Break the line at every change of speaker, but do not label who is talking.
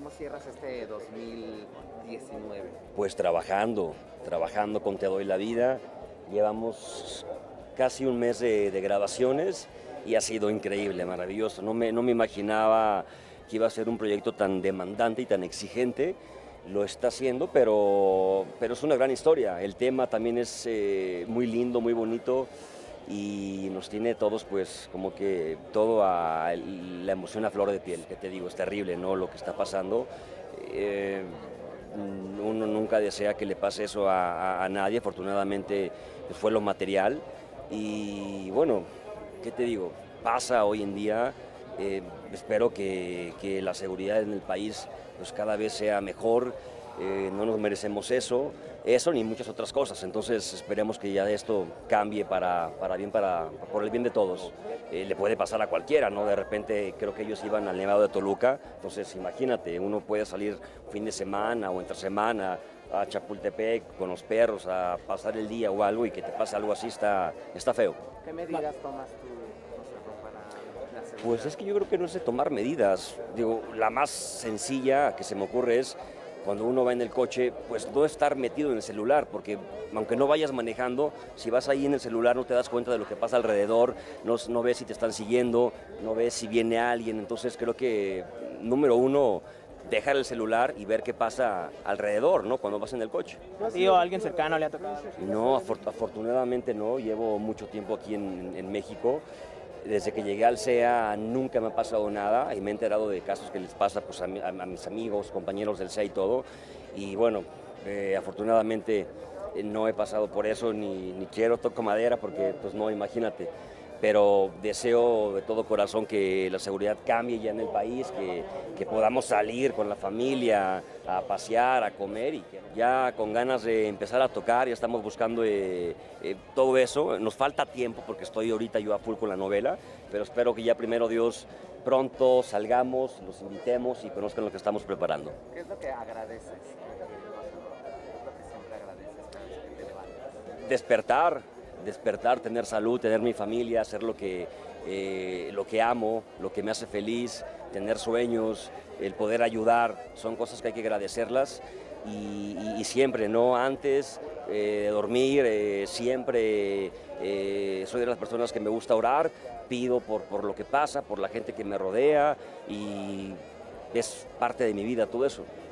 ¿Cómo cierras este 2019?
Pues trabajando con Te Doy la Vida. Llevamos casi un mes de grabaciones y ha sido increíble, maravilloso. No me imaginaba que iba a ser un proyecto tan demandante y tan exigente. Lo está haciendo, pero es una gran historia. El tema también es muy lindo, muy bonito y nos tiene todos pues como que todo a la emoción a flor de piel, que te digo, es terrible, ¿no? Lo que está pasando. Eh, Uno nunca desea que le pase eso a nadie, afortunadamente pues, fue lo material y bueno, ¿qué te digo? Pasa hoy en día, espero que la seguridad en el país pues cada vez sea mejor, no nos merecemos eso ni muchas otras cosas, entonces esperemos que ya esto cambie para bien, por el bien de todos. Le puede pasar a cualquiera, ¿no? De repente creo que ellos iban al Nevado de Toluca, entonces imagínate, uno puede salir fin de semana o entre semana a Chapultepec con los perros a pasar el día o algo y que te pase algo así está feo.
¿Qué medidas tomas tú, José Ron, para la seguridad?
Pues es que yo creo que no es de tomar medidas. Digo, la más sencilla que se me ocurre es cuando uno va en el coche, pues no estar metido en el celular, porque aunque no vayas manejando, si vas ahí en el celular no te das cuenta de lo que pasa alrededor, no ves si te están siguiendo, no ves si viene alguien. Entonces creo que, número uno, dejar el celular y ver qué pasa alrededor, ¿no? Cuando vas en el coche.
¿Sí o alguien cercano le ha tocado?
No, afortunadamente no, llevo mucho tiempo aquí en México. Desde que llegué al CEA nunca me ha pasado nada y me he enterado de casos que les pasa pues, a mis amigos, compañeros del CEA y todo. Y bueno, afortunadamente no he pasado por eso ni quiero, toco madera porque pues no, imagínate. Pero deseo de todo corazón que la seguridad cambie ya en el país, que podamos salir con la familia a pasear, a comer y que ya con ganas de empezar a tocar, ya estamos buscando todo eso. Nos falta tiempo porque estoy ahorita yo a full con la novela, pero espero que ya primero Dios pronto salgamos, los invitemos y conozcan lo que estamos preparando.
¿Qué es lo que agradeces? ¿Qué es lo que siempre agradeces cada vez que te levantas?
Despertar, tener salud, tener mi familia, hacer lo que amo, lo que me hace feliz, tener sueños, el poder ayudar, son cosas que hay que agradecerlas y siempre, ¿no? Antes de dormir, siempre soy de las personas que me gusta orar, pido por lo que pasa, por la gente que me rodea y es parte de mi vida todo eso.